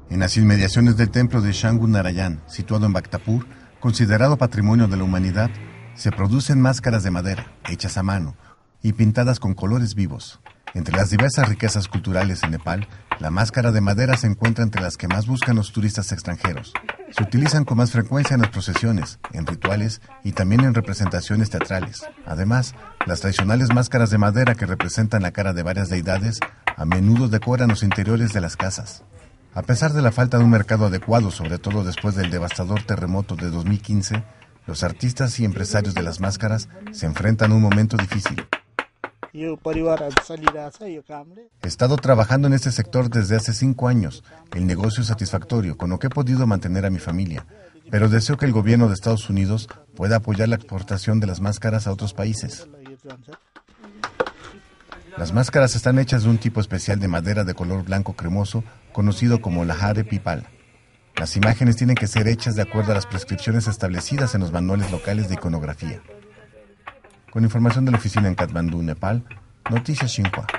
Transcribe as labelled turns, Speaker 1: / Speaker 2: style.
Speaker 1: En las inmediaciones del templo de Shangu Narayan, situado en Bhaktapur, considerado Patrimonio de la Humanidad, se producen máscaras de madera, hechas a mano y pintadas con colores vivos. Entre las diversas riquezas culturales en Nepal, la máscara de madera se encuentra entre las que más buscan los turistas extranjeros. Se utilizan con más frecuencia en las procesiones, en rituales y también en representaciones teatrales. Además, las tradicionales máscaras de madera que representan la cara de varias deidades a menudo decoran los interiores de las casas. A pesar de la falta de un mercado adecuado, sobre todo después del devastador terremoto de 2015, los artistas y empresarios de las máscaras se enfrentan a un momento difícil. He estado trabajando en este sector desde hace 5 años. El negocio es satisfactorio, con lo que he podido mantener a mi familia. Pero deseo que el gobierno de Estados Unidos pueda apoyar la exportación de las máscaras a otros países. Las máscaras están hechas de un tipo especial de madera de color blanco cremoso, conocido como Lahare Pipal. Las imágenes tienen que ser hechas de acuerdo a las prescripciones establecidas en los manuales locales de iconografía. Con información de la oficina en Katmandú, Nepal, Noticias Xinhua.